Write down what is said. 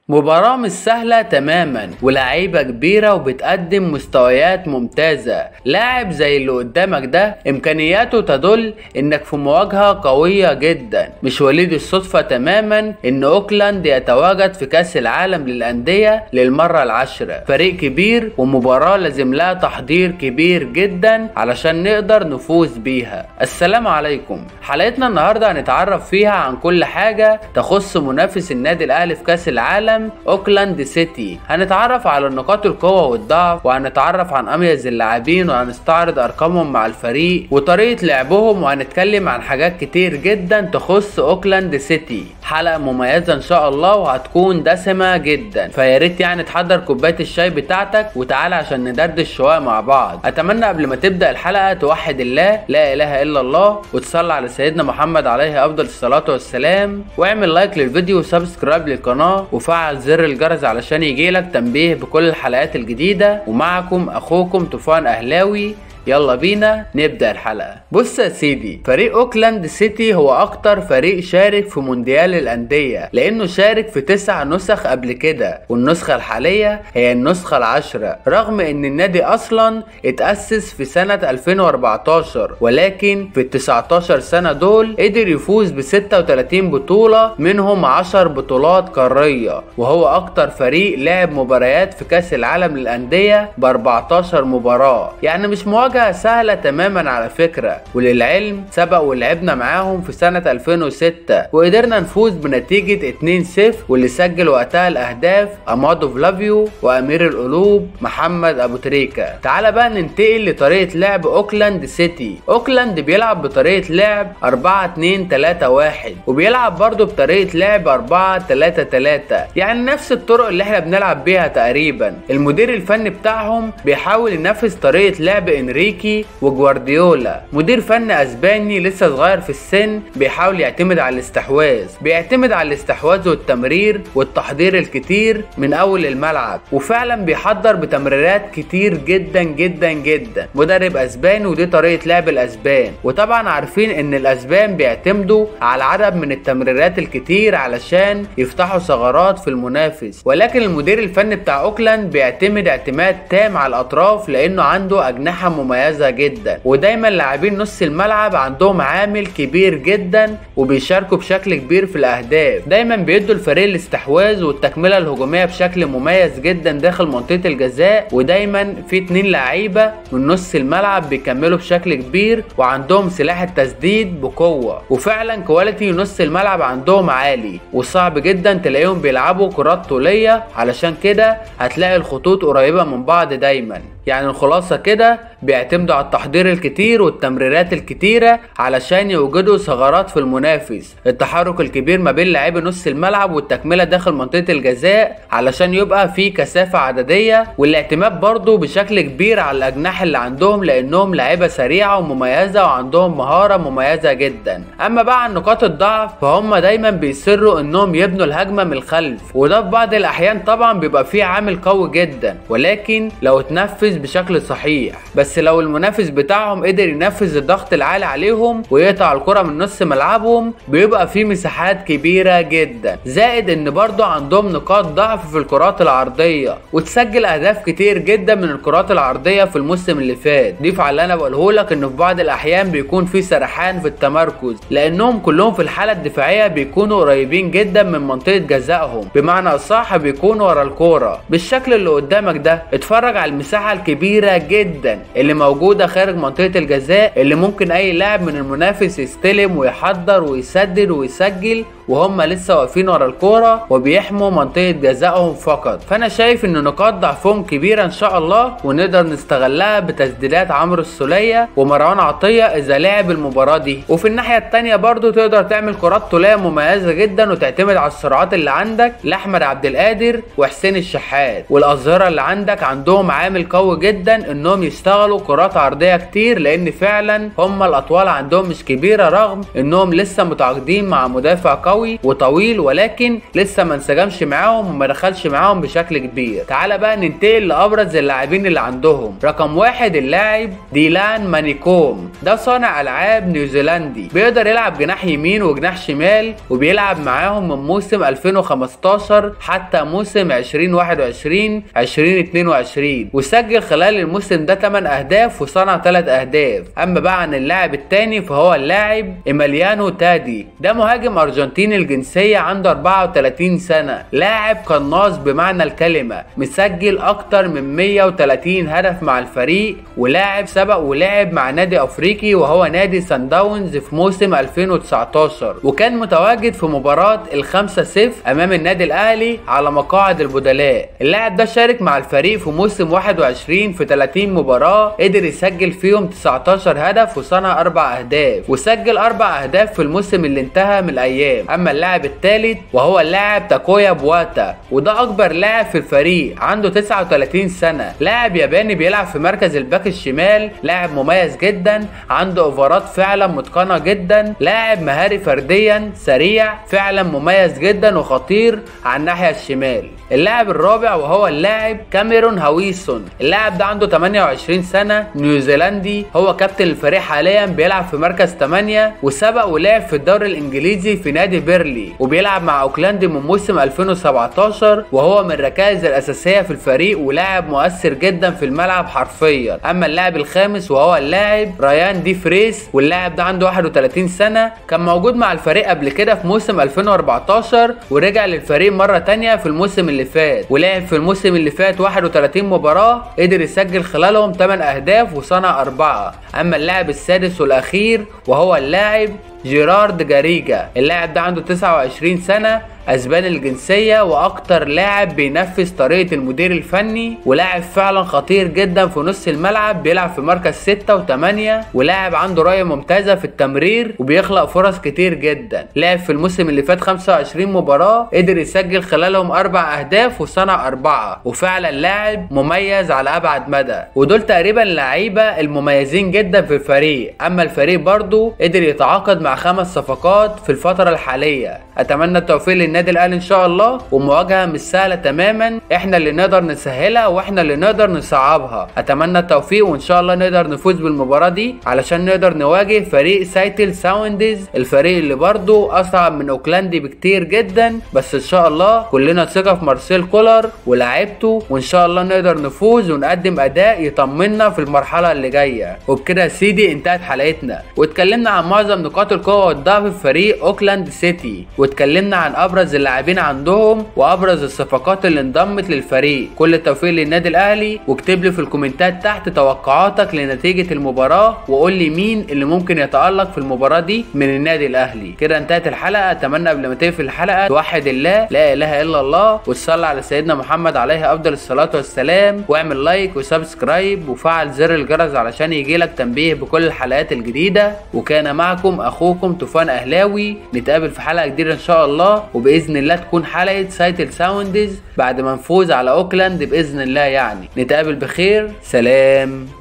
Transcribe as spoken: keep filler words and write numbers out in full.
مباراة مش سهلة تماما ولاعيبة كبيرة وبتقدم مستويات ممتازة. لاعب زي اللي قدامك ده امكانياته تدل انك في مواجهة قوية جدا. مش وليد الصدفة تماما ان اوكلاند يتواجد في كاس العالم للأندية للمرة العاشرة. فريق كبير ومباراة لازم لها تحضير كبير جدا علشان نقدر نفوز بيها. السلام عليكم. حلقتنا النهاردة هنتعرف فيها عن كل حاجة تخص منافس النادي الاهلي في كاس العالم اوكلاند سيتي. هنتعرف على نقاط القوة والضعف، وهنتعرف عن اميز اللاعبين، وهنستعرض ارقامهم مع الفريق وطريقة لعبهم، وهنتكلم عن حاجات كتير جدا تخص اوكلاند سيتي. حلقة مميزة ان شاء الله وهتكون دسمة جدا، فياريت يعني تحضر كوباية الشاي بتاعتك وتعالى عشان ندردش شوية مع بعض. اتمنى قبل ما تبدأ الحلقة توحد الله لا اله الا الله، وتصلي على سيدنا محمد عليه افضل الصلاة والسلام، واعمل لايك للفيديو وسبسكرايب للقناة وفعل زر الجرس علشان يجيلك تنبيه بكل الحلقات الجديدة. ومعكم اخوكم طوفان اهلاوي. يلا بينا نبدأ الحلقة. بص يا سيدي، فريق اوكلاند سيتي هو اكتر فريق شارك في مونديال الاندية، لانه شارك في تسع نسخ قبل كده، والنسخة الحالية هي النسخة العاشرة، رغم ان النادي اصلا اتأسس في سنة ألفين وأربعتاشر، ولكن في التسعتاشر سنة دول قدر يفوز ب ستة وتلاتين بطولة، منهم عشر بطولات قارية، وهو اكتر فريق لعب مباريات في كاس العالم للأندية ب أربعتاشر مباراة. يعني مش مواجهة سهلة تماما على فكرة، وللعلم سبق ولعبنا معاهم في سنة ألفين وستة وقدرنا نفوز بنتيجة اتنين صفر، واللي سجل وقتها الاهداف امادو فلافيو وامير القلوب محمد ابو تريكة. تعال بقى ننتقل لطريقة لعب اوكلاند سيتي. اوكلاند بيلعب بطريقة لعب أربعة اتنين تلاتة واحد، وبيلعب برضو بطريقة لعب أربعة تلاتة تلاتة، يعني نفس الطرق اللي احنا بنلعب بيها تقريبا. المدير الفني بتاعهم بيحاول ينفذ طريقة لعب انريكي وجوارديولا، مدير فن اسباني لسه صغير في السن، بيحاول يعتمد على الاستحواذ بيعتمد على الاستحواذ والتمرير والتحضير الكتير من اول الملعب، وفعلا بيحضر بتمريرات كتير جدا جدا جدا. مدرب اسباني ودي طريقة لعب الاسبان، وطبعا عارفين ان الاسبان بيعتمدوا على عدد من التمريرات الكتير علشان يفتحوا ثغرات في المنافس، ولكن المدير الفني بتاع اوكلاند بيعتمد اعتماد تام على الاطراف، لانه عنده اجنحة مميزة جدا، ودايما لاعبين نص الملعب عندهم عامل كبير جدا وبيشاركوا بشكل كبير في الاهداف. دايما بيدوا الفريق الاستحواذ والتكمله الهجوميه بشكل مميز جدا داخل منطقه الجزاء، ودايما في اتنين لعيبه من نص الملعب بيكملوا بشكل كبير وعندهم سلاح التسديد بقوه، وفعلا كواليتي نص الملعب عندهم عالي، وصعب جدا تلاقيهم بيلعبوا كرات طوليه، علشان كده هتلاقي الخطوط قريبه من بعض دايما. يعني الخلاصة كده بيعتمدوا على التحضير الكتير والتمريرات الكتيرة علشان يوجدوا ثغرات في المنافس، التحرك الكبير ما بين لاعبي نص الملعب والتكملة داخل منطقة الجزاء علشان يبقى في كثافة عددية، والاعتماد برضو بشكل كبير على الأجنحة اللي عندهم، لأنهم لاعيبة سريعة ومميزة وعندهم مهارة مميزة جدا. أما بقى عن نقاط الضعف فهم دايما بيصروا إنهم يبنوا الهجمة من الخلف، وده في بعض الأحيان طبعا بيبقى فيه عامل قوي جدا، ولكن لو اتنفذ بشكل صحيح. بس لو المنافس بتاعهم قدر ينفذ الضغط العالي عليهم ويقطع الكرة من نص ملعبهم بيبقى في مساحات كبيرة جدا، زائد ان برضو عندهم نقاط ضعف في الكرات العرضية، وتسجل اهداف كتير جدا من الكرات العرضية في الموسم اللي فات. ضيف على اللي انا بقوله لك ان في بعض الاحيان بيكون في سرحان في التمركز، لانهم كلهم في الحالة الدفاعية بيكونوا قريبين جدا من منطقة جزائهم، بمعنى اصح بيكونوا ورا الكورة بالشكل اللي قدامك ده. اتفرج على المساحة الكبيرة جدا اللي موجودة خارج منطقة الجزاء، اللي ممكن اي لاعب من المنافس يستلم ويحضر ويسدد ويسجل وهم لسه واقفين ورا الكورة وبيحموا منطقة جزائهم فقط. فانا شايف ان نقاط ضعفهم كبيرة ان شاء الله، ونقدر نستغلها بتسديدات عمرو السولية ومروان عطية اذا لعب المباراة دي. وفي الناحية التانية برضو تقدر تعمل كرات طولية مميزة جدا وتعتمد على السرعات اللي عندك لأحمد عبد القادر وحسين الشحات، والاظهرة اللي عندك عندهم عامل قوي جدا انهم يشتغلوا كرات عرضية كتير، لان فعلا هم الاطوال عندهم مش كبيرة رغم انهم لسه متعاقدين مع مدافع قوي قوي وطويل، ولكن لسه ما انسجمش معاهم وما دخلش معاهم بشكل كبير. تعالى بقى ننتقل لابرز اللاعبين اللي عندهم. رقم واحد اللاعب ديلان مانيكوم، ده صانع العاب نيوزيلندي، بيقدر يلعب جناح يمين وجناح شمال، وبيلعب معاهم من موسم ألفين وخمستاشر حتى موسم ألفين وواحد وعشرين ألفين واتنين وعشرين، وسجل خلال الموسم ده تمانية اهداف وصنع تلات اهداف. اما بقى عن اللاعب التاني فهو اللاعب إيميليانو تادي، ده مهاجم ارجنتيني الجنسيه، عنده أربعة وتلاتين سنه، لاعب قناص بمعنى الكلمه، مسجل اكتر من مية وتلاتين هدف مع الفريق، ولاعب سبق ولعب مع نادي افريقي وهو نادي سان داونز في موسم ألفين وتسعتاشر، وكان متواجد في مباراه الخمسة صفر امام النادي الاهلي على مقاعد البدلاء. اللاعب ده شارك مع الفريق في موسم واحد وعشرين في تلاتين مباراه، قدر يسجل فيهم تسعتاشر هدف وصنع اربع اهداف، وسجل اربع اهداف في الموسم اللي انتهى من الايام. اما اللاعب الثالث وهو اللاعب تاكويا بواتا، وده اكبر لاعب في الفريق، عنده تسعة وتلاتين سنه، لاعب ياباني بيلعب في مركز الباك الشمال، لاعب مميز جدا، عنده اوفرات فعلا متقنه جدا، لاعب مهاري فرديا، سريع، فعلا مميز جدا وخطير على الناحيه الشمال. اللاعب الرابع وهو اللاعب كاميرون هويسون، اللاعب ده عنده تمانية وعشرين سنه، نيوزيلندي، هو كابتن الفريق حاليا، بيلعب في مركز تمانية، وسبق ولعب في الدوري الانجليزي في نادي بيرلي، وبيلعب مع اوكلاند من موسم ألفين وسبعتاشر، وهو من الركائز الاساسيه في الفريق ولاعب مؤثر جدا في الملعب حرفيا. اما اللاعب الخامس وهو اللاعب ريان دي فريس، واللاعب ده عنده واحد وتلاتين سنه، كان موجود مع الفريق قبل كده في موسم ألفين واربعتاشر، ورجع للفريق مره تانية في الموسم اللي فات، ولعب في الموسم اللي فات واحد وتلاتين مباراه، قدر يسجل خلالهم تمانية اهداف وصنع اربعه. اما اللاعب السادس والاخير وهو اللاعب جيرارد جاريجا، اللاعب ده عنده تسعة وعشرين سنه، اسباني الجنسيه، واكتر لاعب بينفذ طريقه المدير الفني، ولاعب فعلا خطير جدا في نص الملعب، بيلعب في مركز ستة وتمانية، ولاعب عنده رؤيه ممتازه في التمرير وبيخلق فرص كتير جدا. لعب في الموسم اللي فات خمسة وعشرين مباراه، قدر يسجل خلالهم اربع اهداف وصنع اربعه، وفعلا لاعب مميز على ابعد مدى. ودول تقريبا اللعيبه المميزين جدا في الفريق. اما الفريق برضو قدر يتعاقد مع خمس صفقات في الفتره الحاليه. اتمنى التوفيق للنادي الاهلي ان شاء الله، ومواجهه مش سهله تماما، احنا اللي نقدر نسهلها واحنا اللي نقدر نصعبها. اتمنى التوفيق وان شاء الله نقدر نفوز بالمباراه دي علشان نقدر نواجه فريق سياتل ساوندز، الفريق اللي برضو اصعب من اوكلاند بكتير جدا، بس ان شاء الله كلنا ثقه في مارسيل كولر ولاعيبته، وان شاء الله نقدر نفوز ونقدم اداء يطمنا في المرحله اللي جايه. وبكده يا سيدي انتهت حلقتنا، واتكلمنا عن معظم نقاط القوه والضعف في فريق اوكلاند سيتي، واتكلمنا عن ابرز اللاعبين عندهم وابرز الصفقات اللي انضمت للفريق. كل التوفيق للنادي الاهلي، واكتب لي في الكومنتات تحت توقعاتك لنتيجه المباراه، وقول لي مين اللي ممكن يتالق في المباراه دي من النادي الاهلي. كده انتهت الحلقه. اتمنى قبل ما تقفل الحلقه توحد الله لا اله الا الله، وتصلي على سيدنا محمد عليه افضل الصلاه والسلام، واعمل لايك وسبسكرايب وفعل زر الجرس علشان يجيلك تنبيه بكل الحلقات الجديده. وكان معكم اخوكم طوفان اهلاوي، نتقابل في حلقه جديده ان شاء الله، وباذن الله تكون حلقه سياتل ساوندز بعد ما نفوز على اوكلاند باذن الله. يعني نتقابل بخير، سلام.